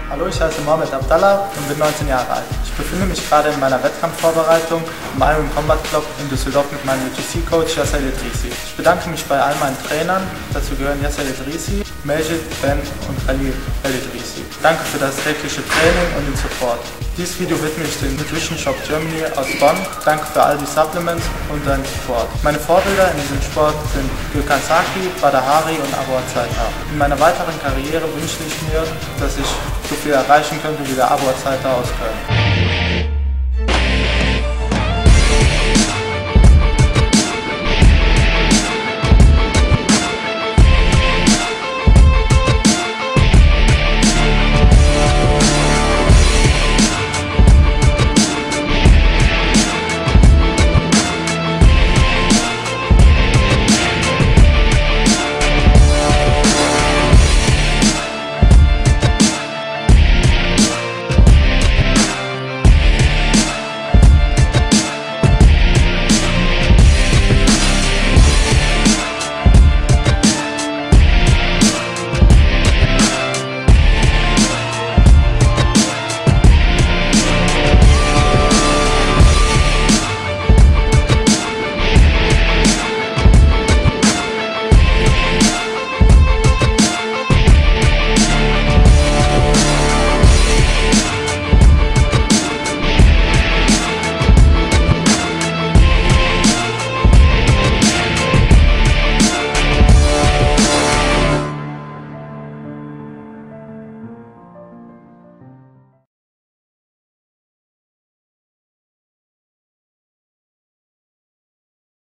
Hallo, ich heiße Mohamed Abdallah und bin 19 Jahre alt. Ich befinde mich gerade in meiner Wettkampfvorbereitung im Iron Combat Club in Düsseldorf mit meinem UGC-Coach Yasser Idrissi. Ich bedanke mich bei all meinen Trainern, dazu gehören Yasser Idrissi, Majid, Ben und Khalil Idrissi. Danke für das tägliche Training und den Support. Dieses Video widme ich den Nutrition Shop Germany aus Bonn. Danke für all die Supplements und deinen Support. Meine Vorbilder in diesem Sport sind Gökhan Saki, Badahari und Abu Azaita. In meiner weiteren Karriere wünsche ich mir, dass ich so viel erreichen könnte wie der Abu Azaita aus Köln.